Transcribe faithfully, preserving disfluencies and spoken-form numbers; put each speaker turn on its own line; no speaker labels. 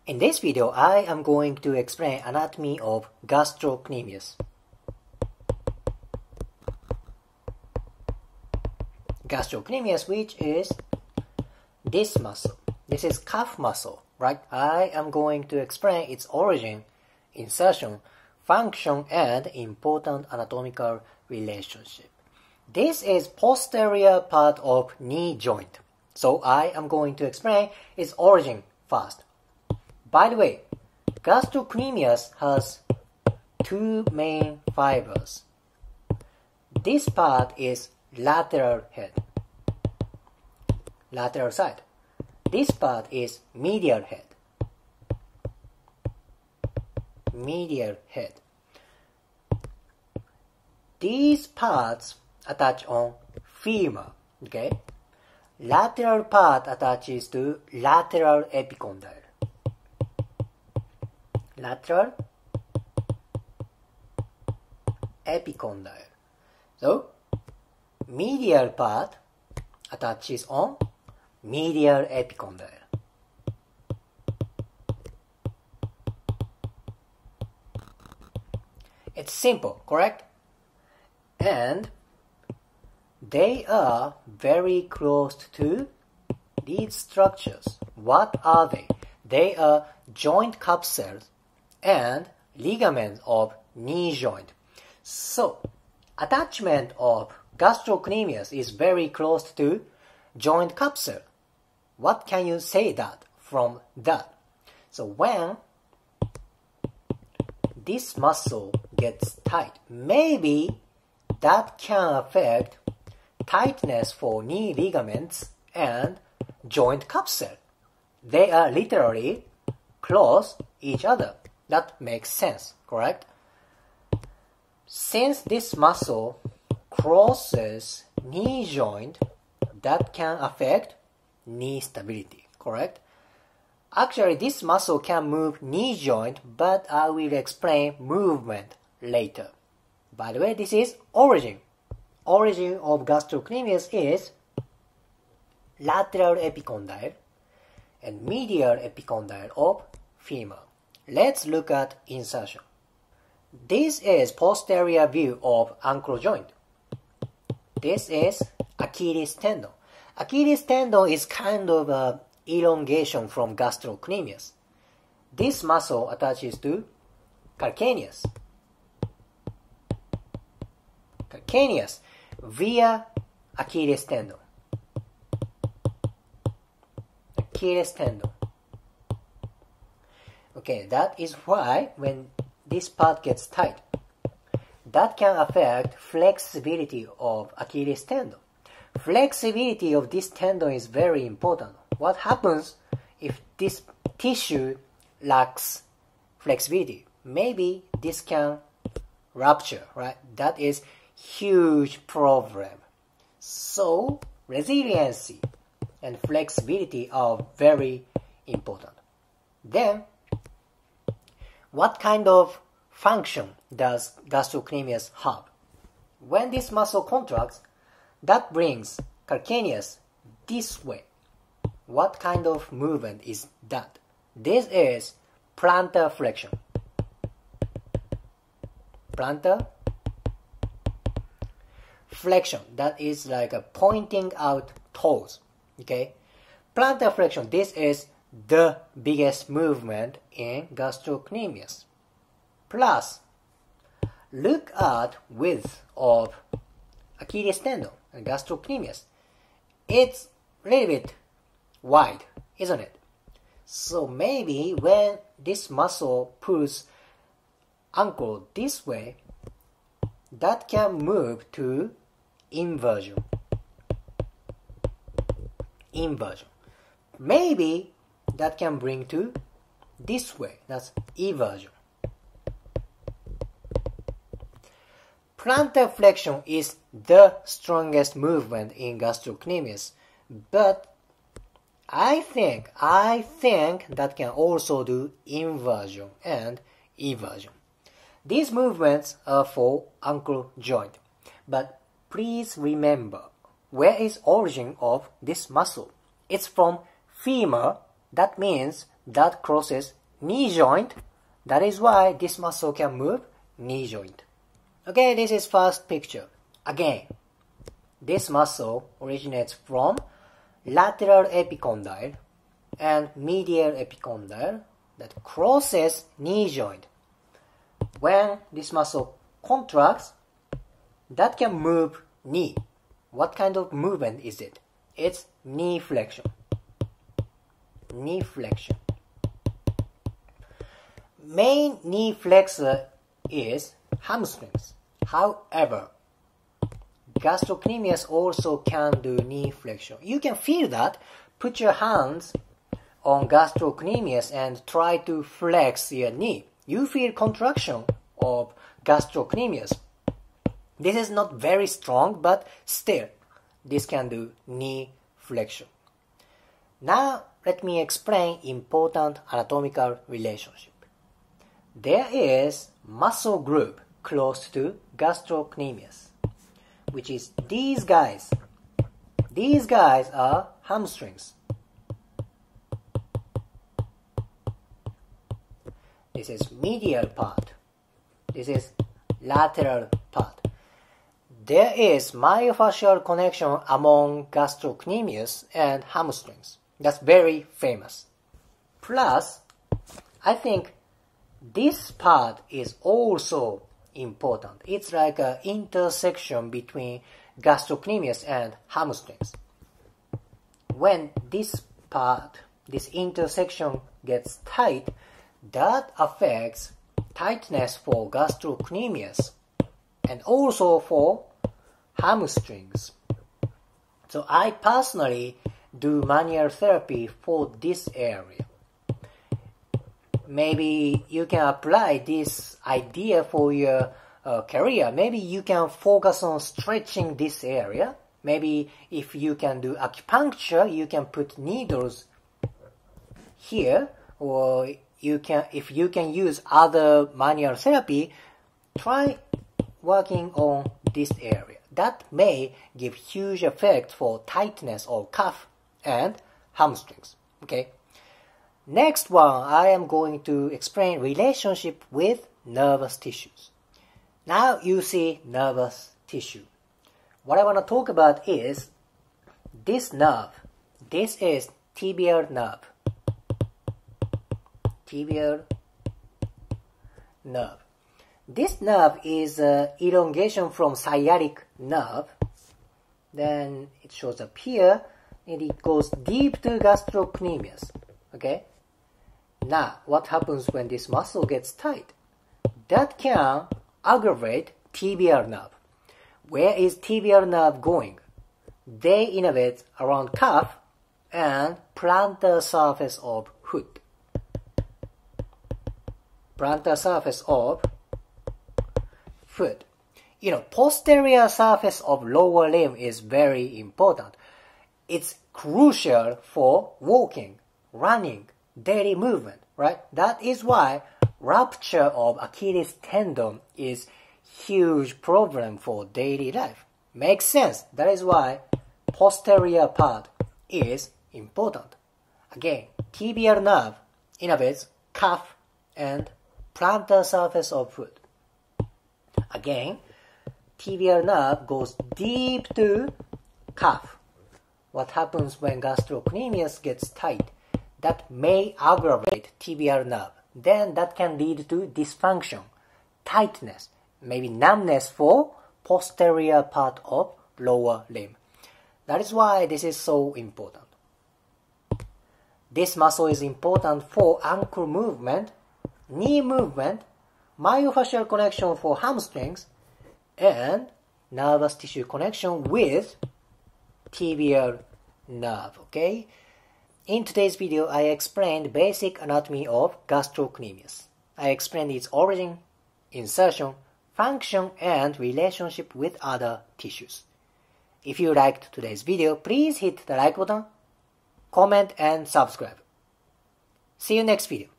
In this video, I am going to explain anatomy of gastrocnemius. Gastrocnemius, which is this muscle. This is calf muscle, right? I am going to explain its origin, insertion, function, and important anatomical relationship. This is posterior part of knee joint. So I am going to explain its origin first. By the way, gastrocnemius has two main fibers. This part is lateral head, lateral side. This part is medial head, medial head. These parts attach on femur, okay? Lateral part attaches to lateral epicondyle. Lateral epicondyle. So, medial part attaches on medial epicondyle. It's simple, correct? And they are very close to these structures. What are they? They are joint capsules and ligaments of knee joint. So, attachment of gastrocnemius is very close to joint capsule. What can you say that from that? So when this muscle gets tight, maybe that can affect tightness for knee ligaments and joint capsule. They are literally close each other. That makes sense, correct? Since this muscle crosses knee joint, that can affect knee stability, correct? Actually, this muscle can move knee joint, but I will explain movement later. By the way, this is origin. Origin of gastrocnemius is lateral epicondyle and medial epicondyle of femur. Let's look at insertion. This is posterior view of ankle joint. This is Achilles tendon. Achilles tendon is kind of a elongation from gastrocnemius. This muscle attaches to calcaneus. Calcaneus via Achilles tendon. Achilles tendon. Okay, that is why when this part gets tight, that can affect flexibility of Achilles tendon. Flexibility of this tendon is very important. What happens if this tissue lacks flexibility? Maybe this can rupture, right? That is huge problem. So, resiliency and flexibility are very important. Then, what kind of function does gastrocnemius have? When this muscle contracts, that brings calcaneus this way. What kind of movement is that? This is plantar flexion. Plantar flexion, that is like a pointing out toes. Okay? Plantar flexion, this is the biggest movement in gastrocnemius. Plus, look at width of Achilles tendon and gastrocnemius. It's a little bit wide, isn't it? So maybe when this muscle pulls ankle this way, that can move to inversion. Inversion. Maybe that can bring to this way. That's eversion. Plantar flexion is the strongest movement in gastrocnemius, but I think, I think that can also do inversion and eversion. These movements are for ankle joint, but please remember, where is origin of this muscle? It's from femur That means that crosses knee joint. That is why this muscle can move knee joint. Okay, this is first picture. Again, this muscle originates from lateral epicondyle and medial epicondyle that crosses knee joint. When this muscle contracts, that can move knee. What kind of movement is it? It's knee flexion. Knee flexion. Main knee flexor is hamstrings. However, gastrocnemius also can do knee flexion. You can feel that. Put your hands on gastrocnemius and try to flex your knee. You feel contraction of gastrocnemius. This is not very strong, but still, this can do knee flexion. Now, let me explain important anatomical relationship. There is muscle group close to gastrocnemius, which is these guys. These guys are hamstrings. This is medial part. This is lateral part. There is myofascial connection among gastrocnemius and hamstrings. That's very famous. Plus, I think this part is also important. It's like an intersection between gastrocnemius and hamstrings. When this part, this intersection gets tight, that affects tightness for gastrocnemius and also for hamstrings. So I personally do manual therapy for this area. Maybe you can apply this idea for your uh, career. Maybe you can focus on stretching this area. Maybe if you can do acupuncture, you can put needles here, or you can, if you can use other manual therapy, try working on this area. That may give huge effect for tightness of calf and hamstrings. Okay. Next one, I am going to explain relationship with nervous tissues. Now you see nervous tissue. What I want to talk about is this nerve. This is tibial nerve. Tibial nerve. This nerve is uh, elongation from sciatic nerve. Then it shows up here, and it goes deep to gastrocnemius. Okay. Now, what happens when this muscle gets tight? That can aggravate tibial nerve. Where is tibial nerve going? They innervate around calf and plantar surface of foot. Plantar surface of foot. You know, posterior surface of lower limb is very important. It's crucial for walking, running, daily movement, right? That is why rupture of Achilles tendon is huge problem for daily life. Makes sense. That is why posterior part is important. Again, tibial nerve innervates calf and plantar surface of foot. Again, tibial nerve goes deep to calf. What happens when gastrocnemius gets tight? That may aggravate tibial nerve. Then that can lead to dysfunction, tightness, maybe numbness for posterior part of lower limb. That is why this is so important. This muscle is important for ankle movement, knee movement, myofascial connection for hamstrings, and nervous tissue connection with tibial nerve. Okay? In today's video, I explained basic anatomy of gastrocnemius. I explained its origin, insertion, function, and relationship with other tissues. If you liked today's video, please hit the like button, comment, and subscribe. See you next video.